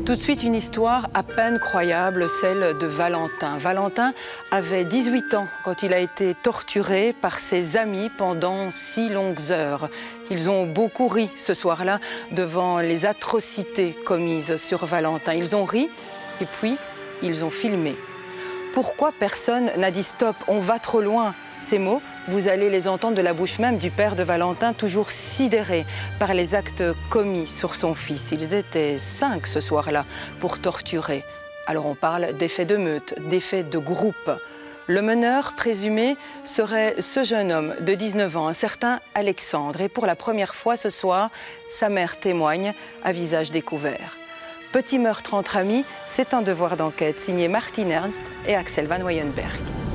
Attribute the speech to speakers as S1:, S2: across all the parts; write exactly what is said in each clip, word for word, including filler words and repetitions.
S1: Tout de suite, une histoire à peine croyable, celle de Valentin. Valentin avait dix-huit ans quand il a été torturé par ses amis pendant six longues heures. Ils ont beaucoup ri ce soir-là devant les atrocités commises sur Valentin. Ils ont ri et puis ils ont filmé. Pourquoi personne n'a dit stop, on va trop loin? Ces mots, vous allez les entendre de la bouche même du père de Valentin, toujours sidéré par les actes commis sur son fils. Ils étaient cinq ce soir-là pour torturer. Alors on parle d'effet de meute, d'effet de groupe. Le meneur présumé serait ce jeune homme de dix-neuf ans, un certain Alexandre. Et pour la première fois ce soir, sa mère témoigne à visage découvert. Petit meurtre entre amis, c'est un devoir d'enquête signé Martin Ernst et Axel Van Weyenberg.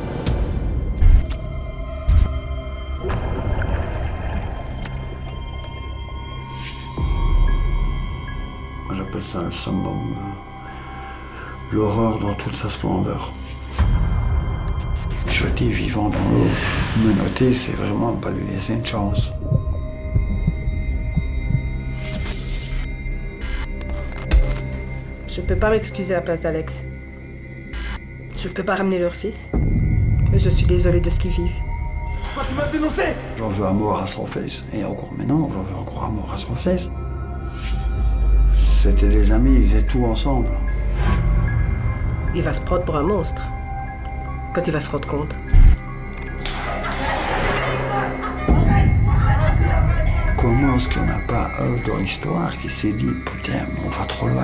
S2: J'appelle ça le summum, l'horreur dans toute sa splendeur. Jeter vivant dans l'eau, menotté, c'est vraiment pas lui laisser une chance.
S3: Je peux pas m'excuser à la place d'Alex. Je peux pas ramener leur fils. Mais je suis désolée de ce qu'ils vivent.
S4: Pourquoi tu m'as dénoncé?
S2: J'en veux à mort à son fils. Et encore maintenant, j'en veux encore à mort à son fils. C'était des amis, ils faisaient tout ensemble.
S3: Il va se prendre pour un monstre. Quand il va se rendre compte.
S2: Comment est-ce qu'il n'y en a pas un dans l'histoire qui s'est dit « Putain, on va trop loin ».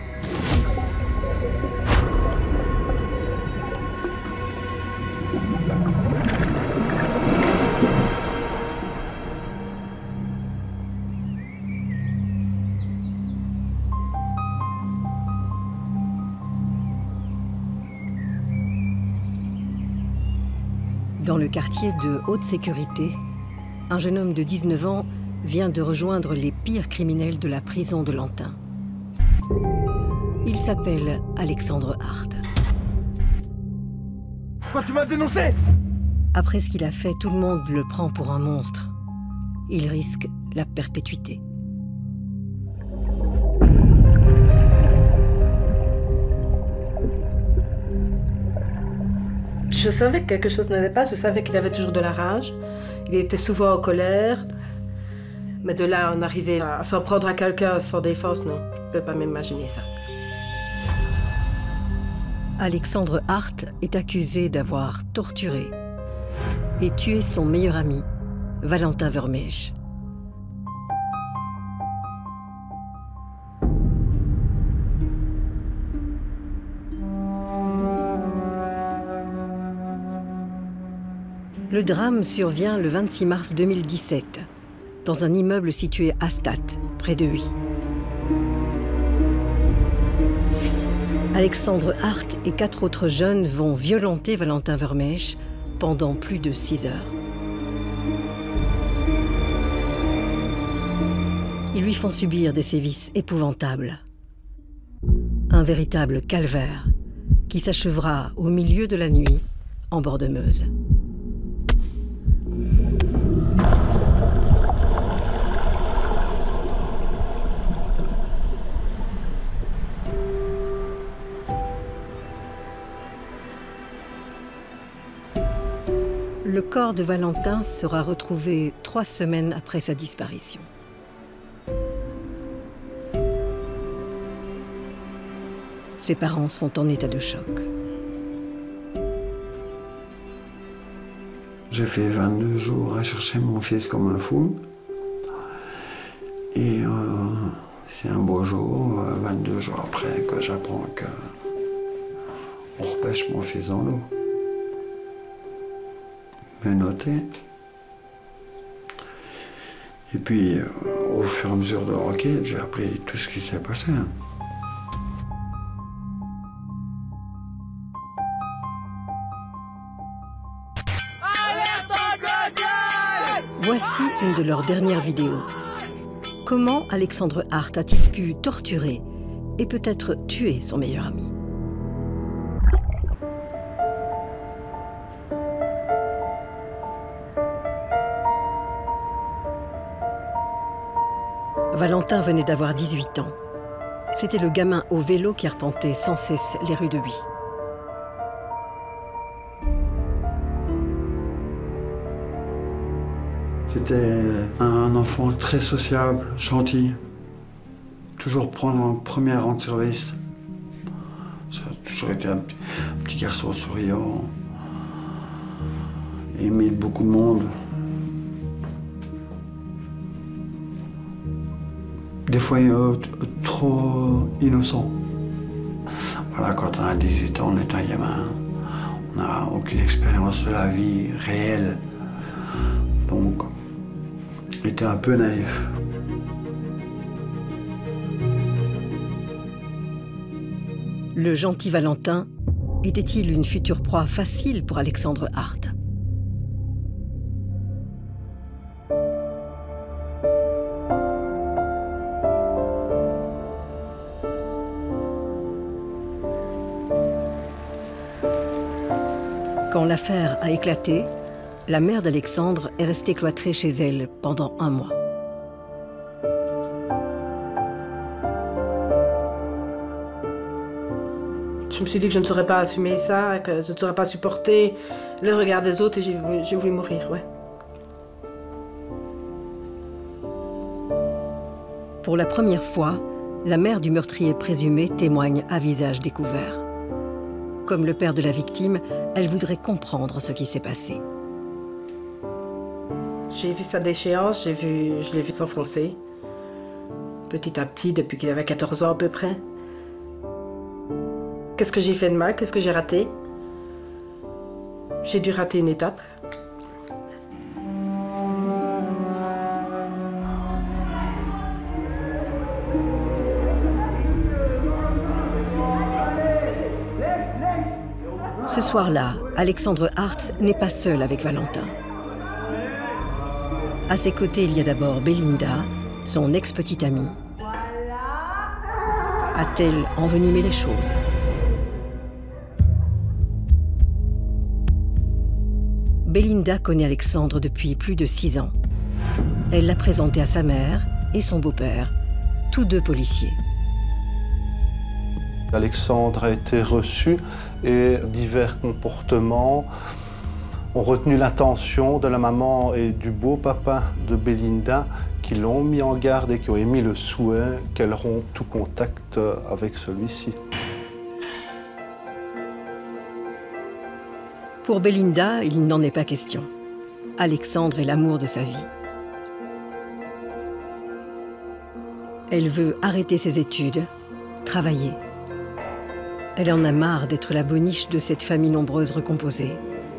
S5: Dans le quartier de haute sécurité, un jeune homme de dix-neuf ans vient de rejoindre les pires criminels de la prison de Lantin. Il s'appelle Alexandre Hart.
S4: Pourquoi tu m'as dénoncé?
S5: Après ce qu'il a fait, tout le monde le prend pour un monstre. Il risque la perpétuité.
S3: Je savais que quelque chose n'allait pas, je savais qu'il avait toujours de la rage. Il était souvent en colère. Mais de là à en arriver à s'en prendre à quelqu'un sans défense, non, je ne peux pas m'imaginer ça.
S5: Alexandre Hart est accusé d'avoir torturé et tué son meilleur ami, Valentin Vermeesch. Le drame survient le vingt-six mars deux mille dix-sept, dans un immeuble situé à Stad, près de Huy. Alexandre Hart et quatre autres jeunes vont violenter Valentin Vermeesch pendant plus de six heures. Ils lui font subir des sévices épouvantables. Un véritable calvaire qui s'achèvera au milieu de la nuit en bord de Meuse. Le corps de Valentin sera retrouvé trois semaines après sa disparition. Ses parents sont en état de choc.
S2: J'ai fait vingt-deux jours à chercher mon fils comme un fou. Et euh, c'est un beau jour, vingt-deux jours après, que j'apprends qu'on repêche mon fils dans l'eau. Menotté. Et puis, euh, au fur et à mesure de l'enquête, j'ai appris tout ce qui s'est passé. Hein.
S5: Voici une de leurs dernières vidéos. Comment Alexandre Hart a-t-il pu torturer et peut-être tuer son meilleur ami? Valentin venait d'avoir dix-huit ans. C'était le gamin au vélo qui arpentait sans cesse les rues de Huy.
S2: C'était un enfant très sociable, gentil. Toujours prendre un premier rang de service. Ça a toujours été un petit, un petit garçon souriant. Aimé beaucoup de monde. Des fois euh, trop innocent. Voilà, quand on a dix-huit ans, on est un gamin. On n'a aucune expérience de la vie réelle. Donc, on était un peu naïf.
S5: Le gentil Valentin était-il une future proie facile pour Alexandre Hart? Quand l'affaire a éclaté, la mère d'Alexandre est restée cloîtrée chez elle pendant un mois.
S3: Je me suis dit que je ne saurais pas assumer ça, que je ne saurais pas supporter le regard des autres et j'ai voulu, j'ai voulu mourir, ouais.
S5: Pour la première fois, la mère du meurtrier présumé témoigne à visage découvert. Comme le père de la victime, elle voudrait comprendre ce qui s'est passé.
S3: J'ai vu sa déchéance, j'ai vu, je l'ai vu s'enfoncer, petit à petit, depuis qu'il avait quatorze ans à peu près. Qu'est-ce que j'ai fait de mal? Qu'est-ce que j'ai raté? J'ai dû rater une étape.
S5: Ce soir-là, Alexandre Hart n'est pas seul avec Valentin. À ses côtés, il y a d'abord Belinda, son ex-petite amie. A-t-elle envenimé les choses? Belinda connaît Alexandre depuis plus de six ans. Elle l'a présenté à sa mère et son beau-père, tous deux policiers.
S6: Alexandre a été reçu et divers comportements ont retenu l'attention de la maman et du beau-papa de Belinda qui l'ont mis en garde et qui ont émis le souhait qu'elle rompe tout contact avec celui-ci.
S5: Pour Belinda, il n'en est pas question. Alexandre est l'amour de sa vie. Elle veut arrêter ses études, travailler. Elle en a marre d'être la boniche de cette famille nombreuse recomposée.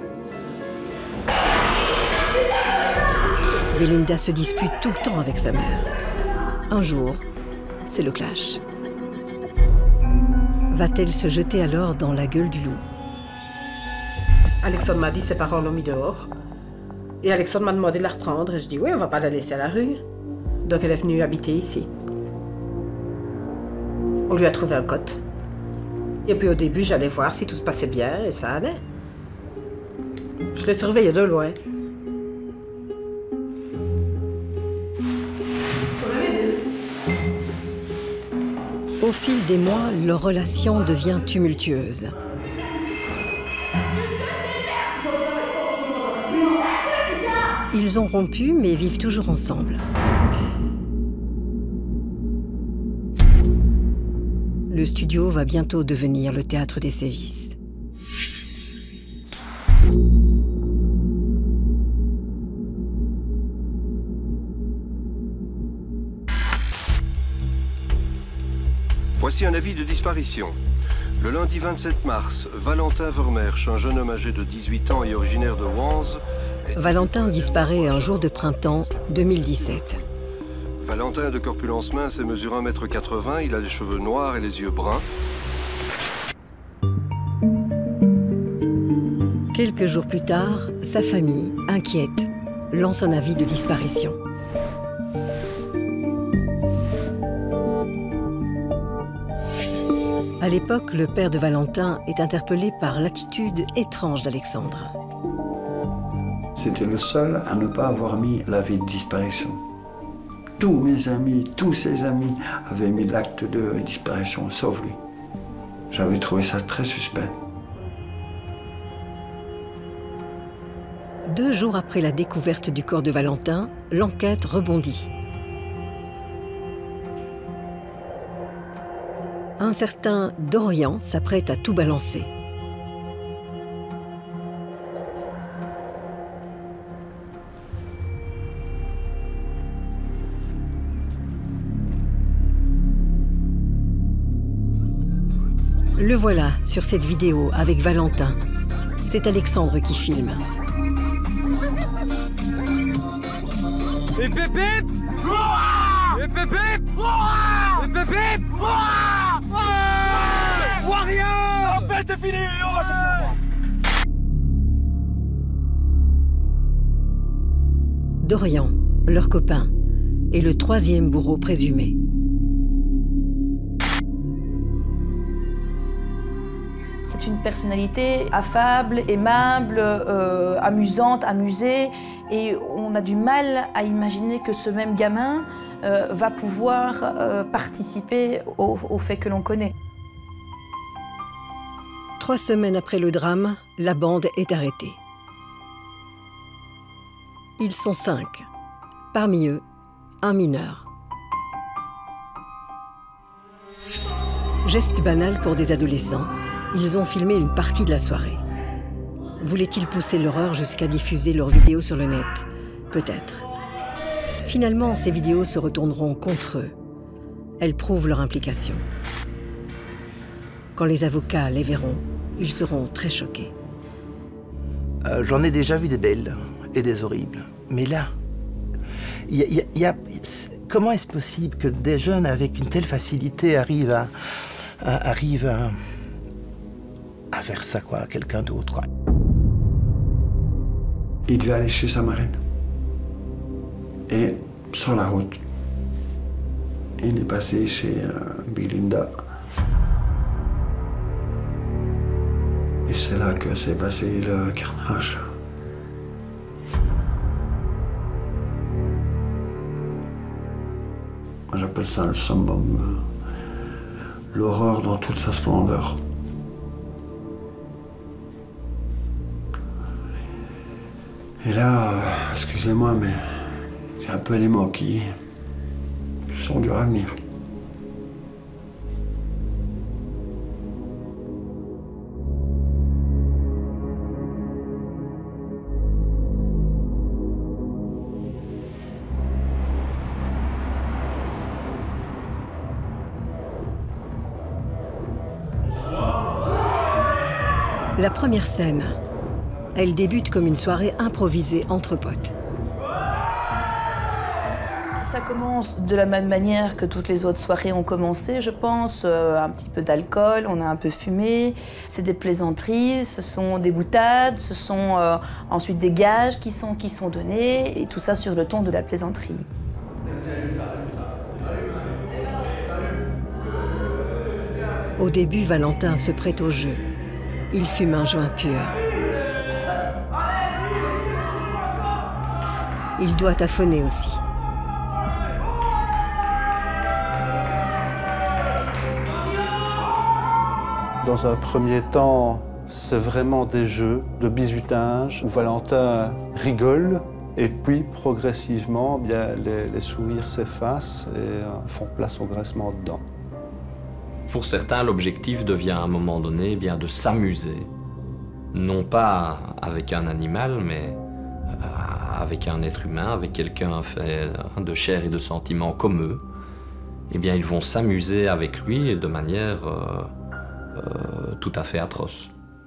S5: Belinda se dispute tout le temps avec sa mère. Un jour, c'est le clash. Va-t-elle se jeter alors dans la gueule du loup?
S3: Alexandre m'a dit que ses parents l'ont mis dehors. Et Alexandre m'a demandé de la reprendre. Et je dis oui, on va pas la laisser à la rue. Donc elle est venue habiter ici. On lui a trouvé un cote. Et puis au début, j'allais voir si tout se passait bien et ça allait. Je l'ai surveillé de loin.
S5: Au fil des mois, leur relation devient tumultueuse. Ils ont rompu, mais vivent toujours ensemble. Le studio va bientôt devenir le théâtre des sévices.
S7: Voici un avis de disparition. Le lundi vingt-sept mars, Valentin Vermersch, un jeune homme âgé de dix-huit ans et originaire de Wanze.
S5: Valentin disparaît un jour de printemps deux mille dix-sept.
S7: Valentin est de corpulence mince et mesure un mètre quatre-vingts, il a les cheveux noirs et les yeux bruns.
S5: Quelques jours plus tard, sa famille, inquiète, lance un avis de disparition. À l'époque, le père de Valentin est interpellé par l'attitude étrange d'Alexandre.
S2: C'était le seul à ne pas avoir mis l'avis de disparition. tous mes amis, tous ses amis avaient mis l'acte de disparition, sauf lui. J'avais trouvé ça très suspect.
S5: Deux jours après la découverte du corps de Valentin, l'enquête rebondit. Un certain Dorian s'apprête à tout balancer. Le voilà sur cette vidéo avec Valentin. C'est Alexandre qui filme.
S4: Et pépé! Et pépé! Et pépé! Vois rien! En fait, c'est fini!
S5: Dorian, leur copain, est le troisième bourreau présumé.
S8: C'est une personnalité affable, aimable, euh, amusante, amusée. Et on a du mal à imaginer que ce même gamin euh, va pouvoir euh, participer au, au fait que l'on connaît.
S5: Trois semaines après le drame, la bande est arrêtée. Ils sont cinq. Parmi eux, un mineur. Geste banal pour des adolescents. Ils ont filmé une partie de la soirée. Voulaient-ils pousser l'horreur jusqu'à diffuser leurs vidéos sur le net? Peut-être. Finalement, ces vidéos se retourneront contre eux. Elles prouvent leur implication. Quand les avocats les verront, ils seront très choqués.
S9: Euh, J'en ai déjà vu des belles et des horribles. Mais là, y a, y a, y a, comment est-ce possible que des jeunes avec une telle facilité arrivent à... à arrivent à à faire ça, quoi, à quelqu'un d'autre, quoi.
S2: Il devait aller chez sa marraine. Et sur la route, il est passé chez euh, Belinda. Et c'est là que s'est passé le carnage. Moi, j'appelle ça le summum, euh, l'horreur dans toute sa splendeur. Et là, euh, excusez-moi, mais j'ai un peu les mots qui sont durs à venir.
S5: La première scène. Elle débute comme une soirée improvisée entre potes.
S8: Ça commence de la même manière que toutes les autres soirées ont commencé, je pense. Euh, un petit peu d'alcool, on a un peu fumé. C'est des plaisanteries, ce sont des boutades, ce sont euh, ensuite des gages qui sont, qui sont donnés, et tout ça sur le ton de la plaisanterie.
S5: Au début, Valentin se prête au jeu. Il fume un joint pur. Il doit tâfonner aussi.
S6: Dans un premier temps, c'est vraiment des jeux de bizutage où Valentin rigole et puis progressivement, bien, les, les sourires s'effacent et euh, font place au graissement dedans.
S10: Pour certains, l'objectif devient à un moment donné eh bien, de s'amuser. Non pas avec un animal, mais avec un être humain, avec quelqu'un fait de chair et de sentiments comme eux. Eh bien, ils vont s'amuser avec lui de manière euh, euh, tout à fait atroce.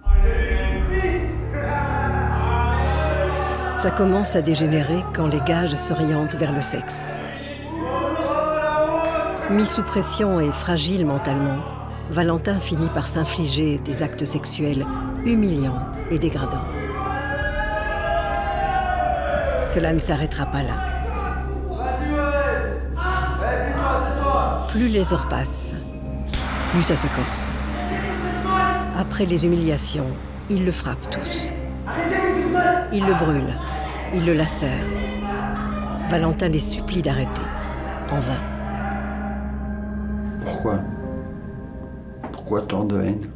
S5: Ça commence à dégénérer quand les gages s'orientent vers le sexe. Mis sous pression et fragile mentalement, Valentin finit par s'infliger des actes sexuels humiliants et dégradants. Cela ne s'arrêtera pas là. Plus les heures passent, plus ça se corse. Après les humiliations, ils le frappent tous. Ils le brûlent, ils le lacèrent. Valentin les supplie d'arrêter. en vain.
S2: Pourquoi? Pourquoi tant de haine?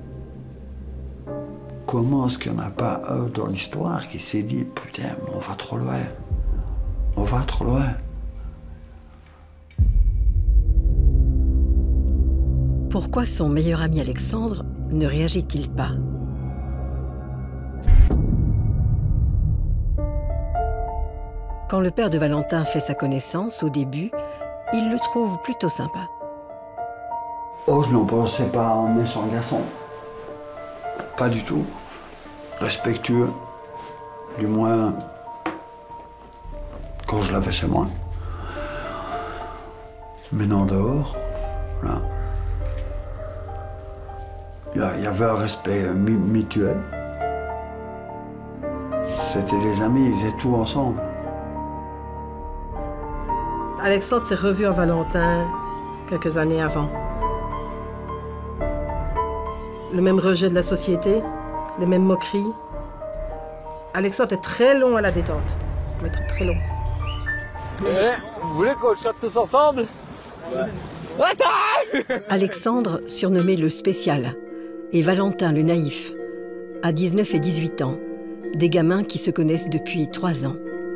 S2: Comment est-ce qu'il n'y en a pas un dans l'histoire qui s'est dit « Putain, on va trop loin, on va trop loin ».
S5: Pourquoi son meilleur ami Alexandre ne réagit-il pas? Quand le père de Valentin fait sa connaissance au début, il le trouve plutôt sympa.
S2: Oh, je n'en pensais pas un méchant garçon. Pas du tout. Respectueux. Du moins, quand je l'avais chez moi. Maintenant dehors, là. Il y avait un respect mutuel. C'était des amis, ils faisaient tout ensemble.
S3: Alexandre s'est revu en Valentin quelques années avant. Le même rejet de la société, les mêmes moqueries. Alexandre est très long à la détente, mais très très long.
S4: Eh, vous voulez qu'on chante tous ensemble? Attends!
S5: Alexandre, surnommé le spécial, et Valentin le naïf, à dix-neuf et dix-huit ans, des gamins qui se connaissent depuis trois ans.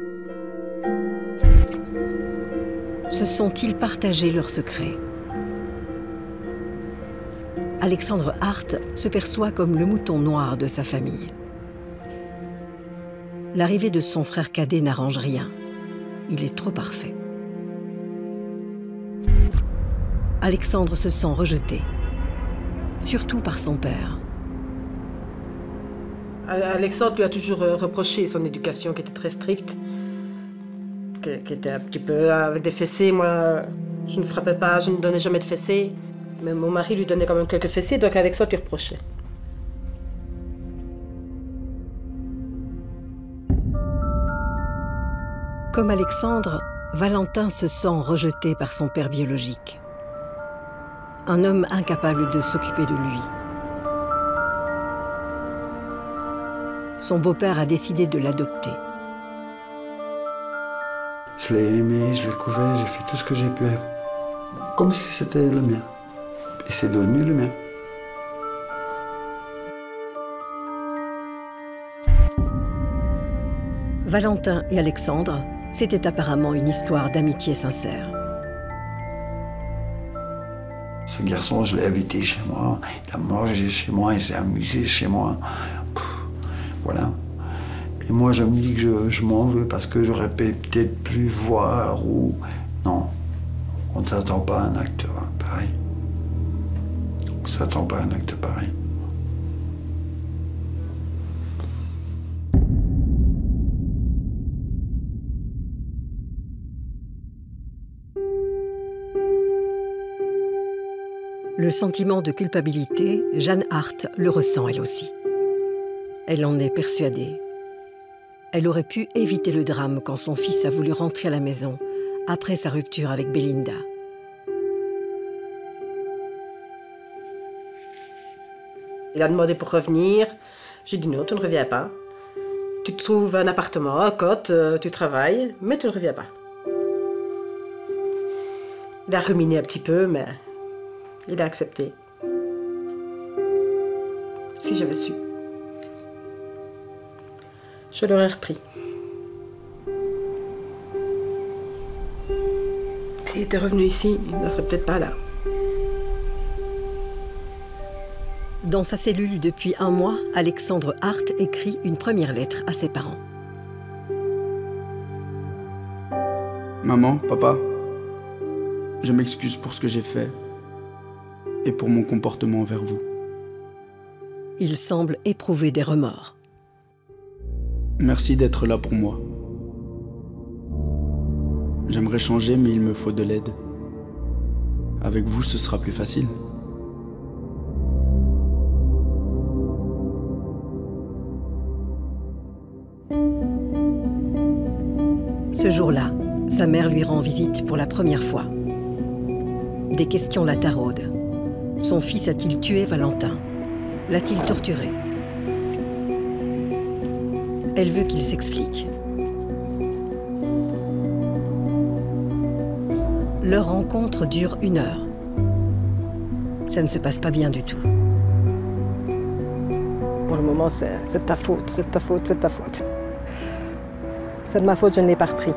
S5: Se sont-ils partagé leurs secrets? Alexandre Hart se perçoit comme le mouton noir de sa famille. L'arrivée de son frère cadet n'arrange rien. Il est trop parfait. Alexandre se sent rejeté, surtout par son père.
S3: Alexandre lui a toujours reproché son éducation qui était très stricte, qui, qui était un petit peu avec des fessées. Moi, je ne frappais pas, je ne donnais jamais de fessées. Mais mon mari lui donnait quand même quelques fessées, donc Alexandre lui reprochait.
S5: Comme Alexandre, Valentin se sent rejeté par son père biologique. Un homme incapable de s'occuper de lui. Son beau-père a décidé de l'adopter.
S2: Je l'ai aimé, je l'ai couvert, j'ai fait tout ce que j'ai pu. Comme si c'était le mien. Et c'est devenu le mien.
S5: Valentin et Alexandre, c'était apparemment une histoire d'amitié sincère.
S2: Ce garçon, je l'ai invité chez moi, il a mangé chez moi, il s'est amusé chez moi. Pff, voilà. Et moi, je me dis que je, je m'en veux parce que j'aurais peut-être pu voir ou... Non, on ne s'attend pas à un acte pareil. On ne s'attend pas à un acte pareil.
S5: Le sentiment de culpabilité, Jeanne Hart le ressent elle aussi. Elle en est persuadée. Elle aurait pu éviter le drame quand son fils a voulu rentrer à la maison après sa rupture avec Belinda.
S3: Il a demandé pour revenir. J'ai dit non, tu ne reviens pas. Tu te trouves un appartement, un cote, tu travailles, mais tu ne reviens pas. Il a ruminé un petit peu, mais il a accepté. Si j'avais su, je l'aurais repris. S'il était revenu ici, il ne serait peut-être pas là.
S5: Dans sa cellule depuis un mois, Alexandre Hart écrit une première lettre à ses parents.
S11: Maman, papa, je m'excuse pour ce que j'ai fait et pour mon comportement envers vous.
S5: Il semble éprouver des remords.
S11: Merci d'être là pour moi. J'aimerais changer, mais il me faut de l'aide. Avec vous, ce sera plus facile.
S5: Ce jour-là, sa mère lui rend visite pour la première fois. Des questions la taraudent. Son fils a-t-il tué Valentin? L'a-t-il torturé? Elle veut qu'il s'explique. Leur rencontre dure une heure. Ça ne se passe pas bien du tout.
S3: Pour le moment, c'est de ta faute, c'est de ta faute, c'est de ta faute. C'est de ma faute, je ne l'ai pas repris.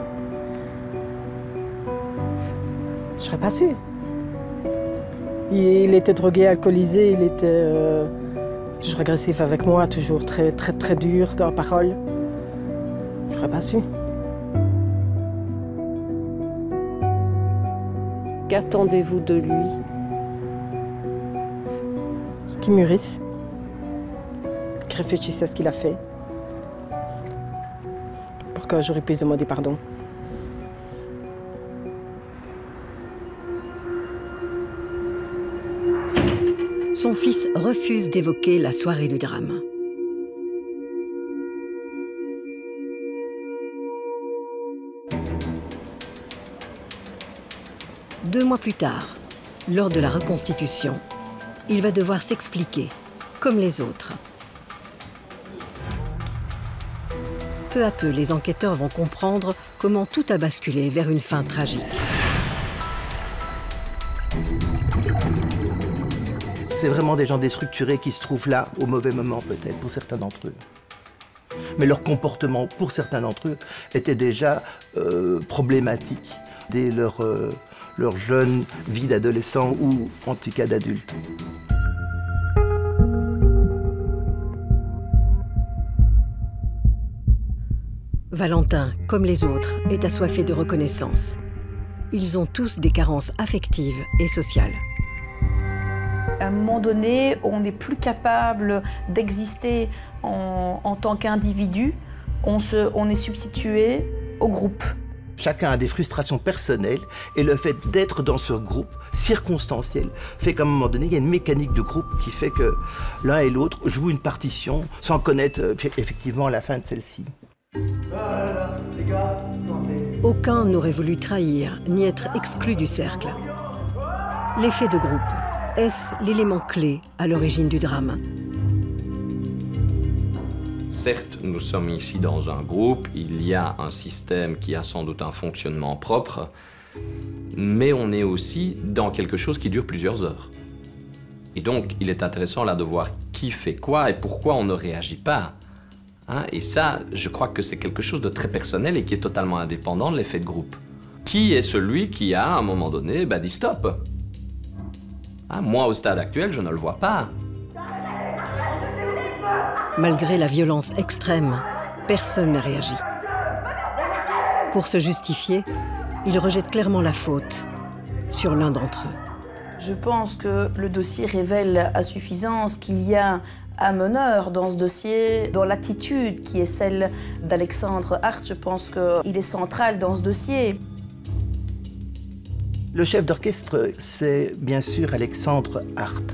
S3: Je n'aurais pas su. Il était drogué, alcoolisé, il était euh, toujours agressif avec moi, toujours très, très, très dur dans la parole. Je n'aurais pas su.
S12: Qu'attendez-vous de lui?
S3: Qu'il mûrisse, qu'il réfléchisse à ce qu'il a fait, pour qu'un jour il puisse demander pardon.
S5: Son fils refuse d'évoquer la soirée du drame. Deux mois plus tard, lors de la reconstitution, il va devoir s'expliquer, comme les autres. Peu à peu, les enquêteurs vont comprendre comment tout a basculé vers une fin tragique.
S9: C'est vraiment des gens déstructurés qui se trouvent là au mauvais moment peut-être pour certains d'entre eux. Mais leur comportement pour certains d'entre eux était déjà euh, problématique dès leur, euh, leur jeune vie d'adolescent ou en tout cas d'adulte.
S5: Valentin, comme les autres, est assoiffé de reconnaissance. Ils ont tous des carences affectives et sociales.
S8: À un moment donné, on n'est plus capable d'exister en, en tant qu'individu. On, se, on est substitué au groupe.
S9: Chacun a des frustrations personnelles et le fait d'être dans ce groupe circonstanciel fait qu'à un moment donné, il y a une mécanique de groupe qui fait que l'un et l'autre jouent une partition sans connaître effectivement la fin de celle-ci.
S5: Aucun n'aurait voulu trahir ni être exclu du cercle. L'effet de groupe, est-ce l'élément clé à l'origine du drame?
S10: Certes, nous sommes ici dans un groupe, il y a un système qui a sans doute un fonctionnement propre, mais on est aussi dans quelque chose qui dure plusieurs heures. Et donc, il est intéressant là de voir qui fait quoi et pourquoi on ne réagit pas. Hein, et ça, je crois que c'est quelque chose de très personnel et qui est totalement indépendant de l'effet de groupe. Qui est celui qui a, à un moment donné, bah, dit stop? Hein, moi, au stade actuel, je ne le vois pas.
S5: Malgré la violence extrême, personne n'a réagi. Pour se justifier, il rejette clairement la faute sur l'un d'entre eux.
S8: Je pense que le dossier révèle à suffisance qu'il y a un meneur dans ce dossier, dans l'attitude qui est celle d'Alexandre Hart. Je pense qu'il est central dans ce dossier.
S9: Le chef d'orchestre, c'est bien sûr Alexandre Hart.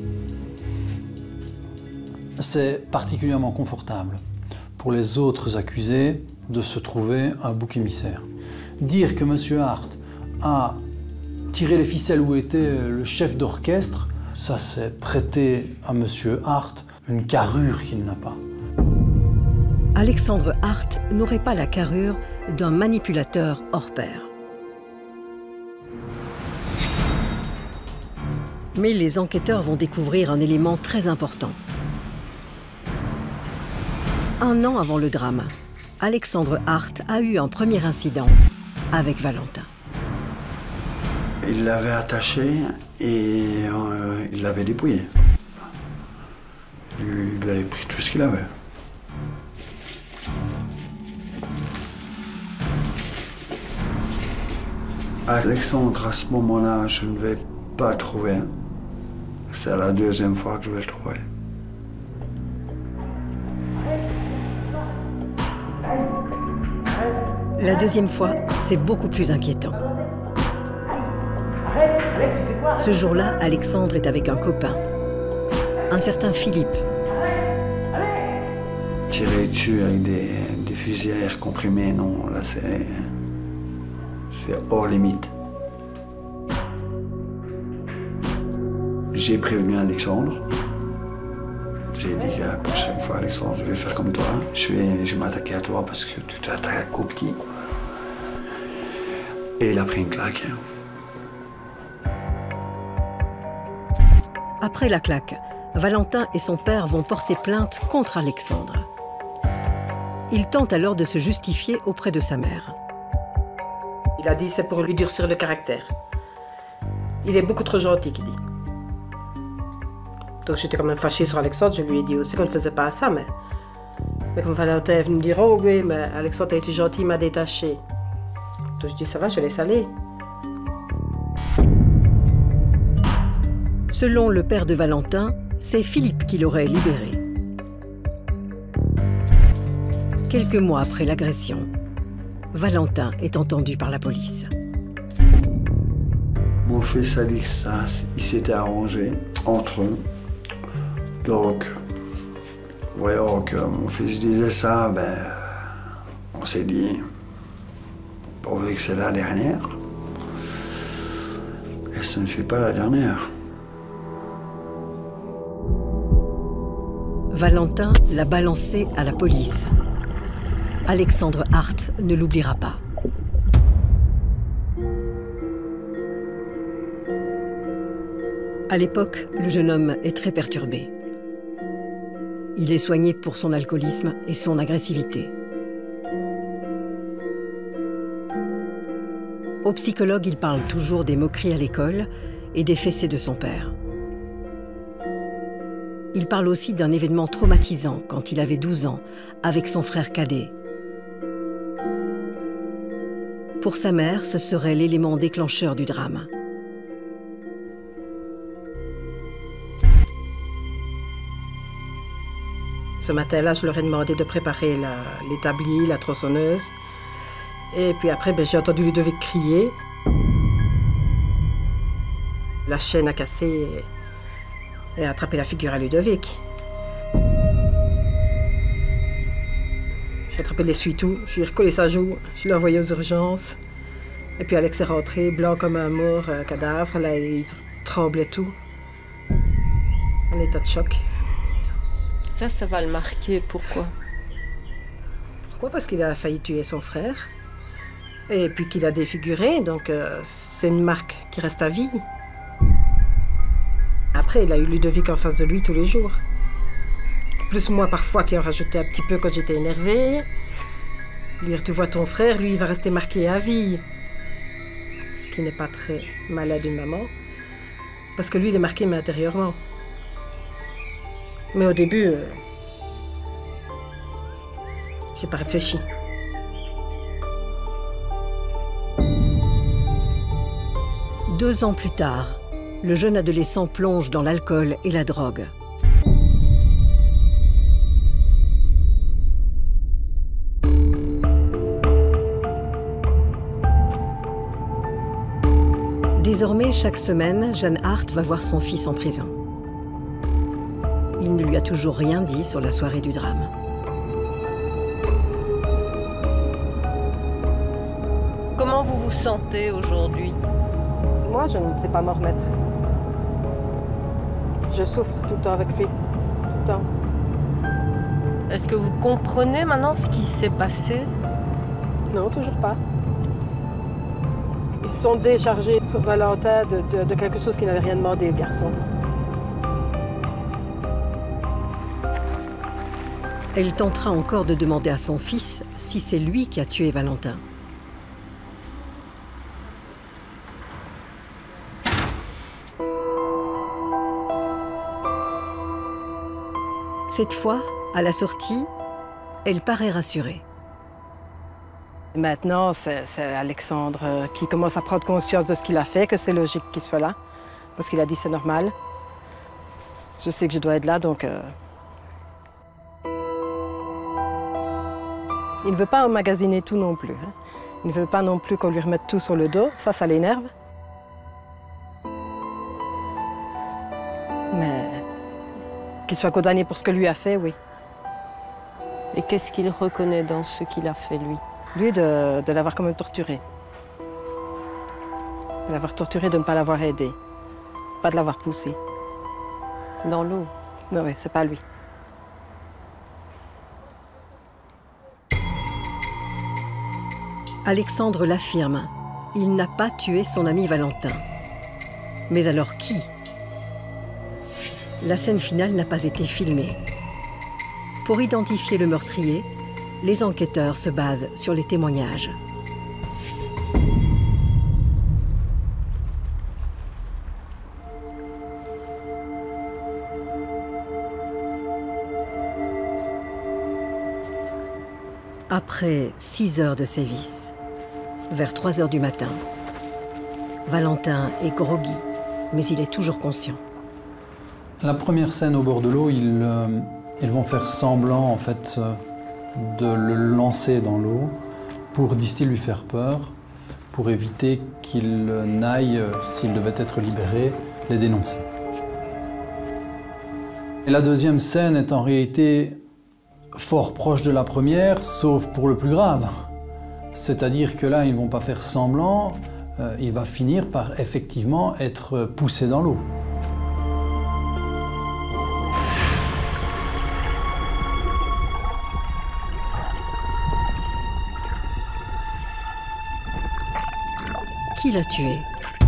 S2: C'est particulièrement confortable pour les autres accusés de se trouver un bouc émissaire. Dire que M. Hart a tiré les ficelles où était le chef d'orchestre, ça c'est prêter à M. Hart une carrure qu'il n'a pas.
S5: Alexandre Hart n'aurait pas la carrure d'un manipulateur hors pair. Mais les enquêteurs vont découvrir un élément très important. Un an avant le drame, Alexandre Hart a eu un premier incident avec Valentin.
S2: Il l'avait attaché et euh, il l'avait dépouillé. Il lui avait pris tout ce qu'il avait. Alexandre, à ce moment-là, je ne vais pas le trouver. C'est la deuxième fois que je vais le trouver.
S5: La deuxième fois, c'est beaucoup plus inquiétant. Ce jour-là, Alexandre est avec un copain, un certain Philippe.
S2: Tirer dessus avec des, des fusils à air comprimés, non, là c'est... c'est hors limite. J'ai prévenu Alexandre. J'ai dit la prochaine fois, Alexandre, je vais faire comme toi. Je vais, je vais m'attaquer à toi parce que tu t'attaques au petit. Et il a pris une claque.
S5: Après la claque, Valentin et son père vont porter plainte contre Alexandre. Il tente alors de se justifier auprès de sa mère.
S3: Il a dit c'est pour lui durcir le caractère. Il est beaucoup trop gentil, qu'il dit. Donc j'étais quand même fâchée sur Alexandre, je lui ai dit aussi qu'on ne faisait pas ça, mais... Mais comme Valentin est venu me dire, oh oui, mais Alexandre a été gentil, il m'a détaché. Donc je dis, ça va, je laisse aller.
S5: Selon le père de Valentin, c'est Philippe qui l'aurait libéré. Quelques mois après l'agression, Valentin est entendu par la police.
S2: Mon fils a dit que ça, il s'était arrangé entre eux. Donc, voyant que mon fils disait ça, ben, on s'est dit, pourvu que c'est la dernière, et ce ne fut pas la dernière.
S5: Valentin l'a balancé à la police. Alexandre Hart ne l'oubliera pas. À l'époque, le jeune homme est très perturbé. Il est soigné pour son alcoolisme et son agressivité. Au psychologue, il parle toujours des moqueries à l'école et des fessées de son père. Il parle aussi d'un événement traumatisant quand il avait douze ans, avec son frère cadet. Pour sa mère, ce serait l'élément déclencheur du drame.
S3: Ce matin-là, je leur ai demandé de préparer l'établi, la, la tronçonneuse. Et puis après, ben, j'ai entendu Ludovic crier. La chaîne a cassé et, et a attrapé la figure à Ludovic. J'ai attrapé l'essuie-tout, je lui ai recollé sa joue, je l'ai envoyé aux urgences. Et puis Alex est rentré, blanc comme un mort, un cadavre. Là, il tremblait tout. En état de choc.
S12: Ça, ça va le marquer. Pourquoi?
S3: Pourquoi? Parce qu'il a failli tuer son frère. Et puis qu'il a défiguré, donc euh, c'est une marque qui reste à vie. Après, il a eu Ludovic en face de lui tous les jours. Plus moi, parfois, qui en rajoutais un petit peu quand j'étais énervée. Dire, tu vois ton frère, lui, il va rester marqué à vie. Ce qui n'est pas très malin d'une maman. Parce que lui, il est marqué, mais intérieurement. Mais au début, euh, j'ai pas réfléchi.
S5: Deux ans plus tard, le jeune adolescent plonge dans l'alcool et la drogue. Désormais, chaque semaine, Jeanne Hart va voir son fils en prison. Il ne lui a toujours rien dit sur la soirée du drame.
S12: Comment vous vous sentez aujourd'hui?
S3: Moi, je ne sais pas m'en remettre. Je souffre tout le temps avec lui, tout le temps.
S12: Est-ce que vous comprenez maintenant ce qui s'est passé?
S3: Non, toujours pas. Ils se sont déchargés sur Valentin de, de, de quelque chose qu'il n'avait rien demandé, le garçon.
S5: Elle tentera encore de demander à son fils si c'est lui qui a tué Valentin. Cette fois, à la sortie, elle paraît rassurée.
S3: Maintenant, c'est Alexandre qui commence à prendre conscience de ce qu'il a fait, que c'est logique qu'il soit là. Parce qu'il a dit c'est normal. Je sais que je dois être là, donc... Euh... Il ne veut pas emmagasiner tout non plus. Hein. Il ne veut pas non plus qu'on lui remette tout sur le dos. Ça, ça l'énerve. Mais qu'il soit condamné pour ce que lui a fait, oui.
S12: Et qu'est-ce qu'il reconnaît dans ce qu'il a fait, lui?
S3: Lui, de, de l'avoir quand même torturé. De l'avoir torturé, de ne pas l'avoir aidé. Pas de l'avoir poussé.
S12: Dans l'eau?
S3: Non, oui, c'est pas lui.
S5: Alexandre l'affirme, il n'a pas tué son ami Valentin. Mais alors qui? la scène finale n'a pas été filmée. Pour identifier le meurtrier, les enquêteurs se basent sur les témoignages. Après six heures de sévices, vers trois heures du matin, Valentin est groggy, mais il est toujours conscient.
S13: La première scène au bord de l'eau, ils, euh, ils vont faire semblant en fait euh, de le lancer dans l'eau pour, disent-ils, lui faire peur, pour éviter qu'il n'aille, euh, s'il devait être libéré, les dénoncer. Et la deuxième scène est en réalité fort proche de la première, sauf pour le plus grave. C'est-à-dire que là, ils ne vont pas faire semblant, euh, il va finir par effectivement être poussé dans l'eau.
S5: Qui l'a tué?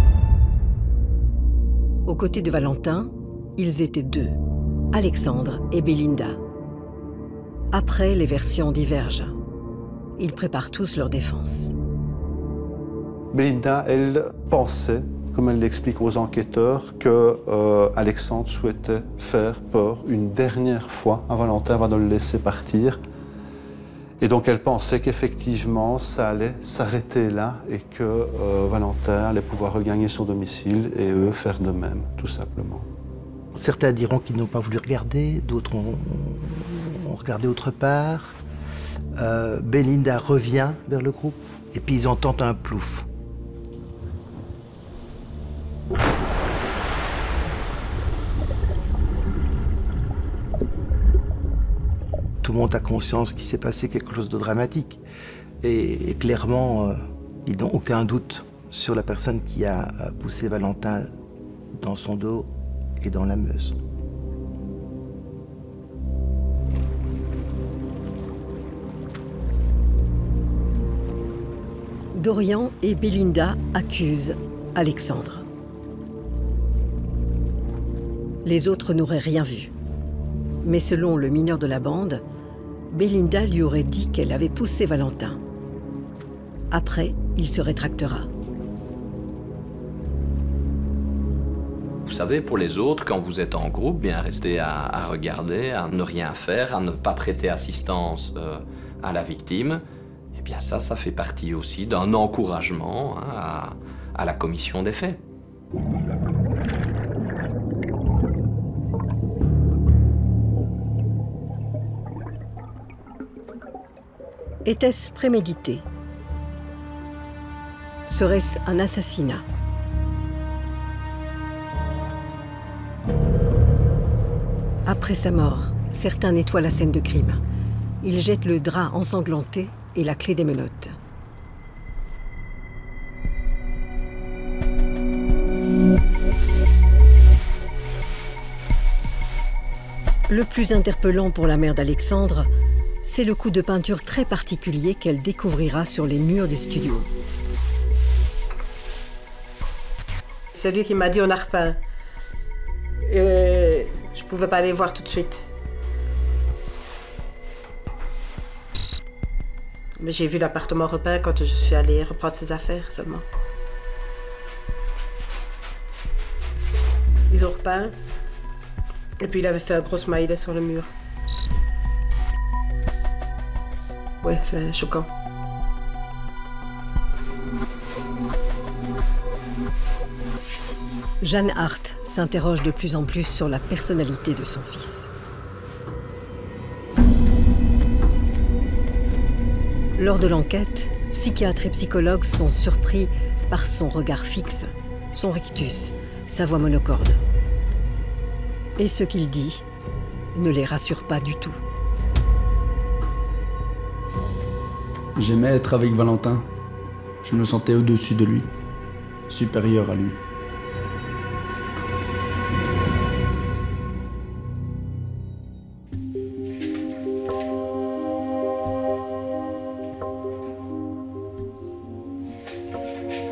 S5: Aux côtés de Valentin, ils étaient deux, Alexandre et Belinda. Après, les versions divergent. Ils préparent tous leur défense.
S6: Belinda, elle pensait, comme elle l'explique aux enquêteurs, que euh, Alexandre souhaitait faire peur une dernière fois à Valentin avant de le laisser partir. Et donc elle pensait qu'effectivement ça allait s'arrêter là et que euh, Valentin allait pouvoir regagner son domicile et eux faire de même, tout simplement.
S9: Certains diront qu'ils n'ont pas voulu regarder, d'autres ont, ont regardé autre part. Euh, Belinda revient vers le groupe et puis ils entendent un plouf. Tout le monde a conscience qu'il s'est passé quelque chose de dramatique. Et, et clairement, euh, ils n'ont aucun doute sur la personne qui a poussé Valentin dans son dos et dans la Meuse.
S5: Dorian et Belinda accusent Alexandre. Les autres n'auraient rien vu. Mais selon le mineur de la bande, Belinda lui aurait dit qu'elle avait poussé Valentin. Après, il se rétractera.
S10: Vous savez, pour les autres, quand vous êtes en groupe, bien rester à, à regarder, à ne rien faire, à ne pas prêter assistance euh, à la victime, eh bien ça, ça fait partie aussi d'un encouragement hein, à, à la commission des faits.
S5: Était-ce prémédité? Serait-ce un assassinat? Après sa mort, certains nettoient la scène de crime. Ils jettent le drap ensanglanté et la clé des menottes. Le plus interpellant pour la mère d'Alexandre, c'est le coup de peinture très particulier qu'elle découvrira sur les murs du studio.
S3: C'est lui qui m'a dit on a repeint. Et je ne pouvais pas aller voir tout de suite. Mais j'ai vu l'appartement repeint quand je suis allée reprendre ses affaires seulement. Ils ont repeint. Et puis il avait fait un gros smiley sur le mur. Oui, c'est choquant.
S5: Jeanne Hart s'interroge de plus en plus sur la personnalité de son fils. Lors de l'enquête, psychiatres et psychologues sont surpris par son regard fixe, son rictus, sa voix monocorde. Et ce qu'il dit ne les rassure pas du tout.
S11: J'aimais être avec Valentin. Je me sentais au-dessus de lui, supérieur à lui.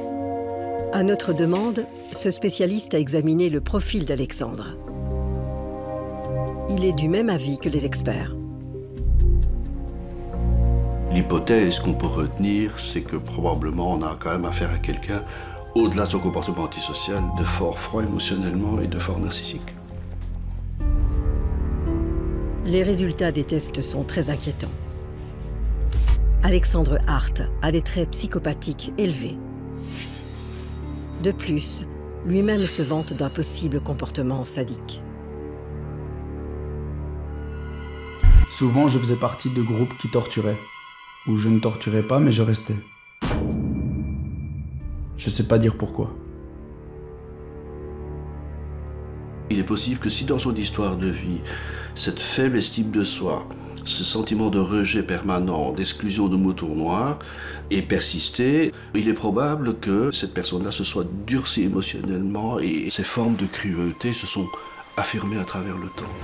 S5: À notre demande, ce spécialiste a examiné le profil d'Alexandre. il est du même avis que les experts.
S14: L'hypothèse qu'on peut retenir, c'est que probablement on a quand même affaire à quelqu'un, au-delà de son comportement antisocial, de fort froid émotionnellement et de fort narcissique.
S5: Les résultats des tests sont très inquiétants. Alexandre Hart a des traits psychopathiques élevés. De plus, lui-même se vante d'un possible comportement sadique.
S11: Souvent, je faisais partie de groupes qui torturaient. Où je ne torturais pas, mais je restais. Je sais pas dire pourquoi.
S14: Il est possible que si dans son histoire de vie, cette faible estime de soi, ce sentiment de rejet permanent, d'exclusion de moutons noirs, ait persisté, il est probable que cette personne-là se soit durcie émotionnellement et ses formes de cruauté se sont affirmées à travers le temps.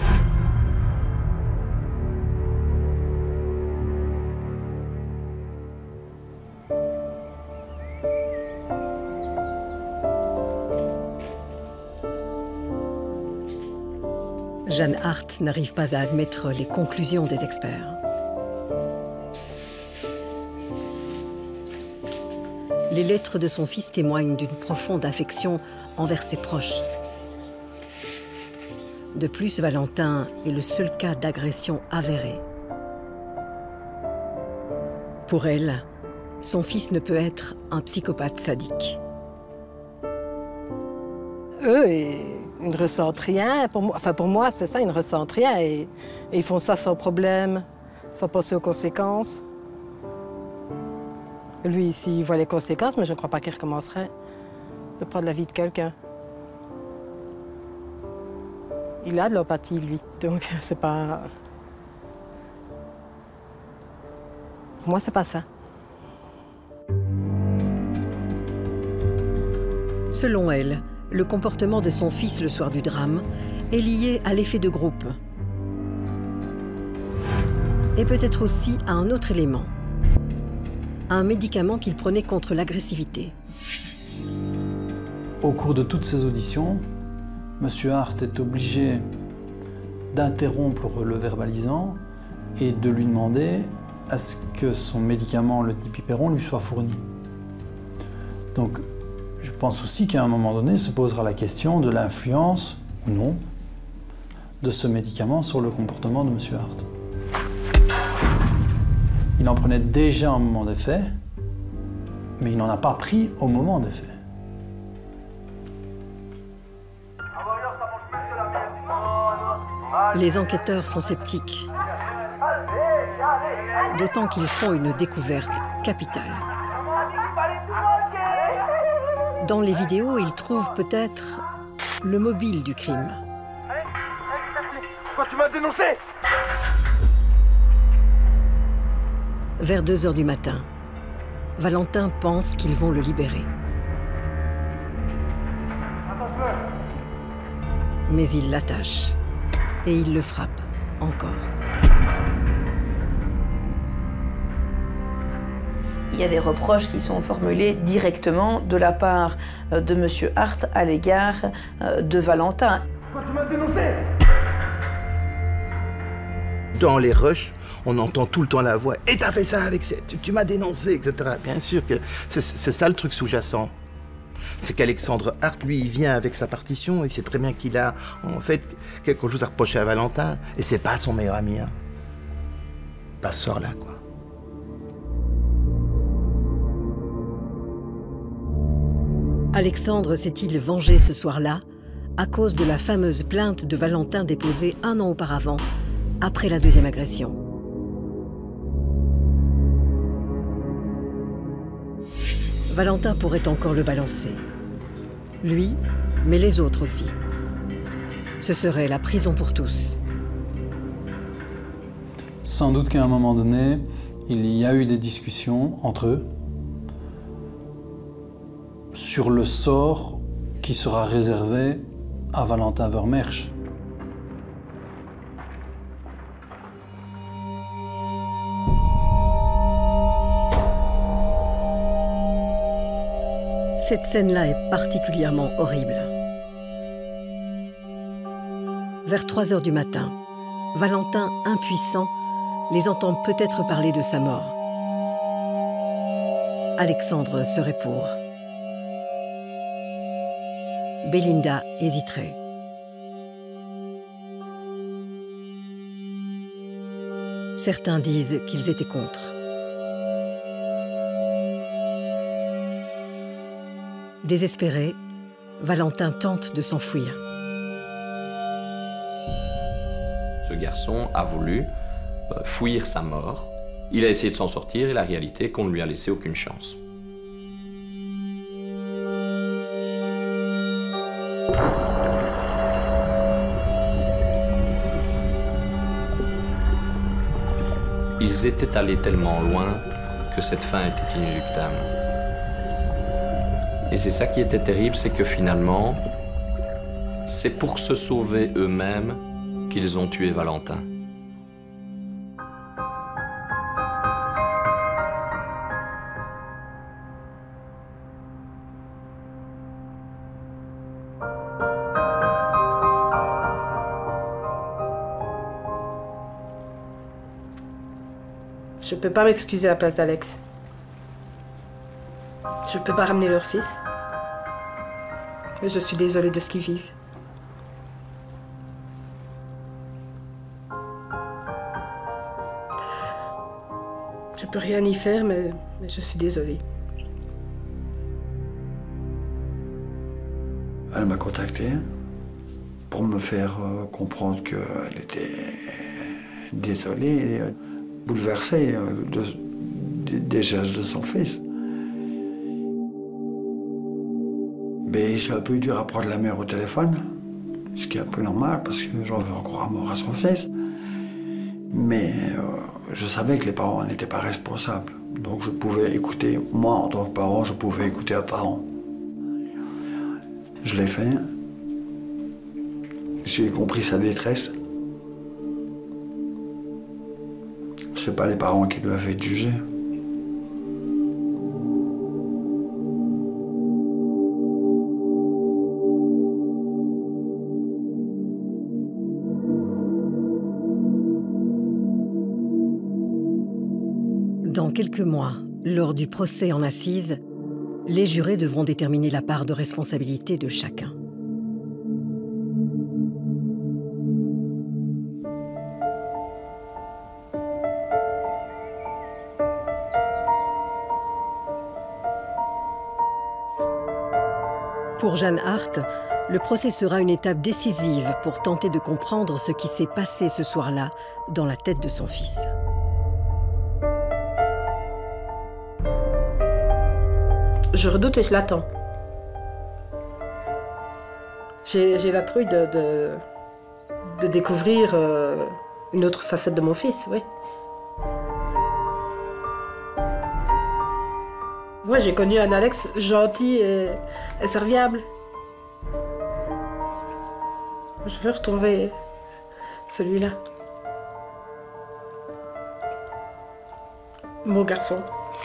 S5: Jeanne Hart n'arrive pas à admettre les conclusions des experts. Les lettres de son fils témoignent d'une profonde affection envers ses proches. De plus, Valentin est le seul cas d'agression avérée. Pour elle, son fils ne peut être un psychopathe sadique.
S3: Eux, ils ne ressentent rien. Pour moi, enfin pour moi, c'est ça, ils ne ressentent rien. Et, et ils font ça sans problème, sans penser aux conséquences. Lui, ici, il voit les conséquences, mais je ne crois pas qu'il recommencerait de prendre la vie de quelqu'un. Il a de l'empathie, lui. Donc, c'est pas... Pour moi, c'est pas ça.
S5: Selon elle, le comportement de son fils le soir du drame est lié à l'effet de groupe. Et peut-être aussi à un autre élément, un médicament qu'il prenait contre l'agressivité.
S13: Au cours de toutes ces auditions, M. Hart est obligé d'interrompre le verbalisant et de lui demander à ce que son médicament, le dipyperon, lui soit fourni. Donc, je pense aussi qu'à un moment donné se posera la question de l'influence, ou non, de ce médicament sur le comportement de M. Hart. Il en prenait déjà au moment des faits, mais il n'en a pas pris au moment des faits.
S5: Les enquêteurs sont sceptiques, d'autant qu'ils font une découverte capitale. Dans les vidéos, ils trouvent peut-être le mobile du crime.
S4: Pourquoi tu m'as dénoncé?
S5: Vers deux heures du matin, Valentin pense qu'ils vont le libérer. Mais il l'attache et il le frappe encore.
S8: Il y a des reproches qui sont formulés directement de la part de M. Hart à l'égard de Valentin.
S4: Pourquoi tu m'as dénoncé?
S9: Dans les rushs, on entend tout le temps la voix « Et t'as fait ça avec ça, tu, tu m'as dénoncé, et cetera » Bien sûr que c'est ça le truc sous-jacent. C'est qu'Alexandre Hart, lui, il vient avec sa partition, il sait très bien qu'il a, en fait, quelque chose à reprocher à Valentin, et c'est pas son meilleur ami. Hein. Pas ce soir-là, quoi.
S5: Alexandre s'est-il vengé ce soir-là à cause de la fameuse plainte de Valentin déposée un an auparavant, après la deuxième agression? Valentin pourrait encore le balancer. Lui, mais les autres aussi. Ce serait la prison pour tous.
S13: Sans doute qu'à un moment donné, il y a eu des discussions entre eux sur le sort qui sera réservé à Valentin Vermersch.
S5: Cette scène-là est particulièrement horrible. Vers trois heures du matin, Valentin, impuissant, les entend peut-être parler de sa mort. Alexandre serait pour. Belinda hésiterait. Certains disent qu'ils étaient contre. Désespéré, Valentin tente de s'enfuir.
S10: Ce garçon a voulu euh, fuir sa mort. Il a essayé de s'en sortir et la réalité est qu'on ne lui a laissé aucune chance. Ils étaient allés tellement loin que cette fin était inéluctable. Et c'est ça qui était terrible, c'est que finalement, c'est pour se sauver eux-mêmes qu'ils ont tué Valentin.
S3: Je peux pas m'excuser à la place d'Alex. Je peux pas ramener leur fils. Mais je suis désolée de ce qu'ils vivent. Je peux rien y faire, mais, mais je suis désolée.
S2: Elle m'a contacté pour me faire euh, comprendre qu'elle était désolée, et bouleversée euh, de, de, des gestes de son fils. Mais j'ai un peu eu dur à prendre la mère au téléphone, ce qui est un peu normal parce que j'en veux encore à mort à son fils. Mais euh, je savais que les parents n'étaient pas responsables. Donc je pouvais écouter, moi en tant que parent, je pouvais écouter un parent. Je l'ai fait. J'ai compris sa détresse. C'est pas les parents qui doivent être jugés.
S5: Dans quelques mois, lors du procès en assises, les jurés devront déterminer la part de responsabilité de chacun. Pour Jeanne Hart, le procès sera une étape décisive pour tenter de comprendre ce qui s'est passé ce soir-là dans la tête de son fils.
S3: Je redoute et je l'attends. J'ai la trouille de, de, de découvrir euh, une autre facette de mon fils, oui. Moi, j'ai connu un Alex gentil et, et serviable. Je veux retrouver celui-là. Mon garçon.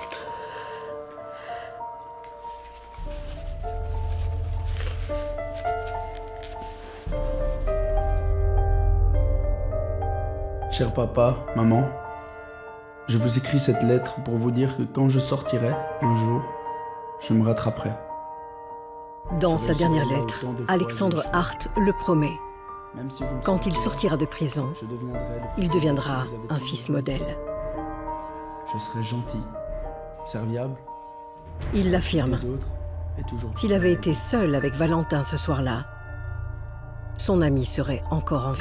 S11: Cher papa, maman, je vous écris cette lettre pour vous dire que quand je sortirai, un jour, je me rattraperai.
S5: Dans sa dernière lettre, Alexandre Hart le promet. Quand il sortira de prison, il deviendra un fils modèle.
S11: Je serai gentil, serviable.
S5: Il l'affirme. S'il avait été seul avec Valentin ce soir-là, son ami serait encore en vie.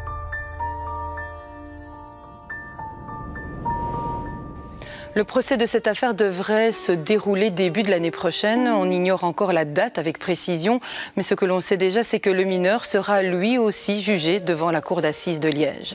S1: Le procès de cette affaire devrait se dérouler début de l'année prochaine. On ignore encore la date avec précision, mais ce que l'on sait déjà, c'est que le mineur sera lui aussi jugé devant la cour d'assises de Liège.